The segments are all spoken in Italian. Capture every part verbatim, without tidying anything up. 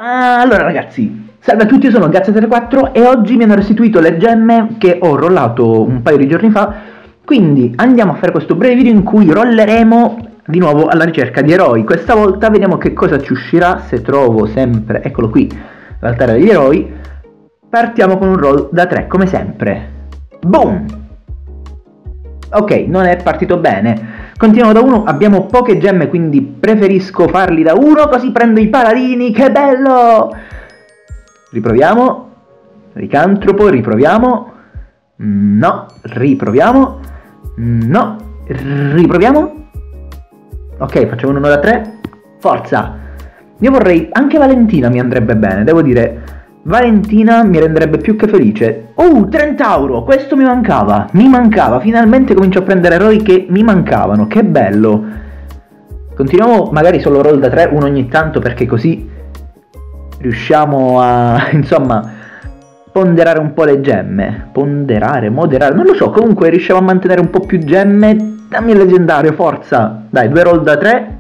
Ah, allora ragazzi, salve a tutti, io sono Gazza zero quattro e oggi mi hanno restituito le gemme che ho rollato un paio di giorni fa. Quindi andiamo a fare questo breve video in cui rolleremo di nuovo alla ricerca di eroi. Questa volta vediamo che cosa ci uscirà, se trovo sempre, eccolo qui, l'altare degli eroi. Partiamo con un roll da tre come sempre. Boom! Ok, non è partito bene. Continuiamo da uno, abbiamo poche gemme, quindi preferisco farli da uno, così prendo i paladini, che bello! Riproviamo. Ricantropo, riproviamo. No, riproviamo. No, riproviamo. Ok, facciamo uno da tre. Forza! Io vorrei, anche Valentina mi andrebbe bene, devo dire. Valentina mi renderebbe più che felice. Oh, Trentauro, questo mi mancava. Mi mancava, finalmente comincio a prendere eroi che mi mancavano. Che bello. Continuiamo magari solo roll da tre, uno ogni tanto, perché così riusciamo a, insomma, ponderare un po' le gemme. Ponderare, moderare, non lo so. Comunque riusciamo a mantenere un po' più gemme. Dammi il leggendario, forza. Dai, due roll da tre.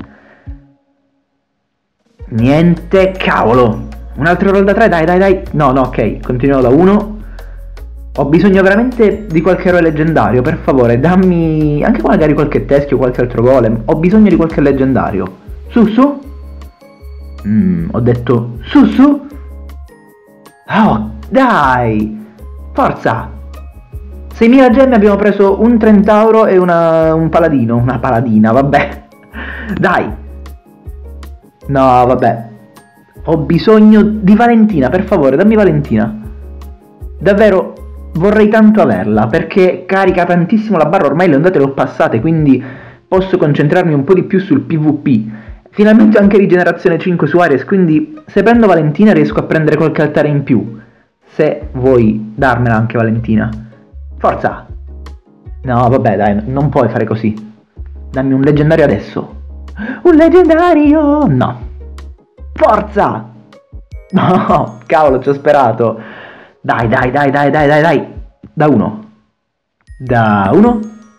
Niente, cavolo. Un altro roll da tre, dai, dai, dai. No, no, ok, continuiamo da uno. Ho bisogno veramente di qualche eroe leggendario, per favore, dammi anche magari qualche teschio, qualche altro golem. Ho bisogno di qualche leggendario. Su, su. Mm, ho detto su, su. Oh, dai. Forza. seimila gemme, abbiamo preso un Trentauro e una, un paladino. Una paladina, vabbè. Dai. No, vabbè. Ho bisogno di Valentina, per favore, dammi Valentina. Davvero, vorrei tanto averla, perché carica tantissimo la barra, ormai le ondate le ho passate, quindi posso concentrarmi un po' di più sul PvP. Finalmente ho anche rigenerazione cinque su Ares, quindi se prendo Valentina riesco a prendere qualche altare in più. Se vuoi darmela anche Valentina. Forza! No, vabbè, dai, non puoi fare così. Dammi un leggendario adesso. Un leggendario! No. Forza! No, cavolo, ci ho sperato. Dai, dai, dai, dai, dai, dai, dai. Da uno. Da uno.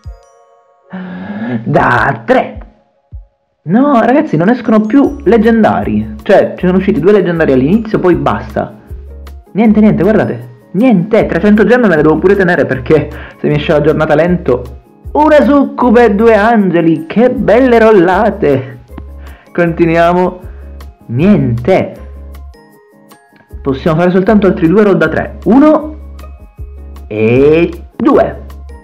Da tre. No, ragazzi, non escono più leggendari. Cioè, ci sono usciti due leggendari all'inizio, poi basta. Niente, niente, guardate. Niente, trecento gemme me le devo pure tenere perché se mi esce la giornata lento. Una succube e due angeli, che belle rollate. Continuiamo. Niente. Possiamo fare soltanto altri due roll da tre. Uno e due.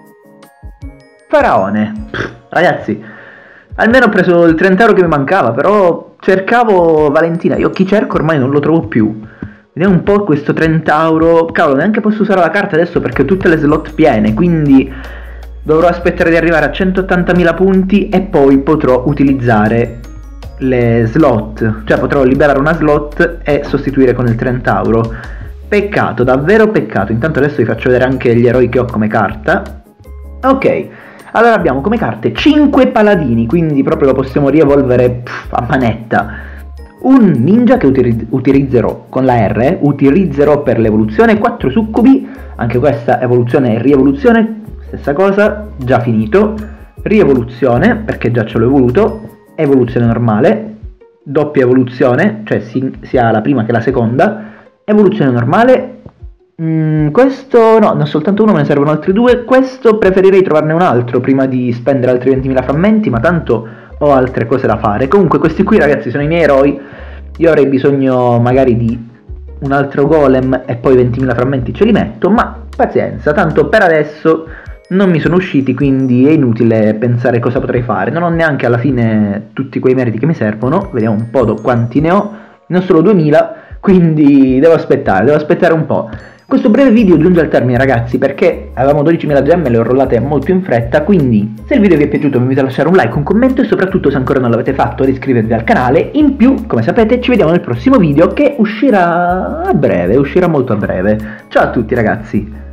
Faraone. Pff, ragazzi, almeno ho preso il Trentauro che mi mancava, però cercavo Valentina. Io chi cerco ormai non lo trovo più. Vediamo un po' questo Trentauro. Cavolo, neanche posso usare la carta adesso perché ho tutte le slot piene, quindi dovrò aspettare di arrivare a centottantamila punti e poi potrò utilizzare le slot, cioè potrò liberare una slot e sostituire con il Trentauro. Peccato, davvero peccato. Intanto adesso vi faccio vedere anche gli eroi che ho come carta. Ok, allora abbiamo come carte cinque paladini, quindi proprio lo possiamo rievolvere pff, a manetta. Un ninja che utilizz utilizzerò con la R, utilizzerò per l'evoluzione, quattro succubi, anche questa evoluzione e rievoluzione, stessa cosa, già finito. Rievoluzione, perché già ce l'ho evoluto. Evoluzione normale, doppia evoluzione, cioè sia la prima che la seconda. Evoluzione normale. Mm, questo no, non soltanto uno, me ne servono altri due. Questo preferirei trovarne un altro prima di spendere altri ventimila frammenti, ma tanto ho altre cose da fare. Comunque questi qui, ragazzi, sono i miei eroi. Io avrei bisogno magari di un altro golem e poi ventimila frammenti ce li metto, ma pazienza, tanto per adesso non mi sono usciti, quindi è inutile pensare cosa potrei fare. Non ho neanche alla fine tutti quei meriti che mi servono. Vediamo un po' quanti ne ho. Ne ho solo duemila, quindi devo aspettare, devo aspettare un po'. Questo breve video giunge al termine, ragazzi, perché avevamo dodicimila gemme e le ho rollate molto in fretta, quindi se il video vi è piaciuto vi invito a lasciare un like, un commento e soprattutto, se ancora non l'avete fatto, ad iscrivervi al canale. In più, come sapete, ci vediamo nel prossimo video che uscirà a breve, uscirà molto a breve. Ciao a tutti, ragazzi!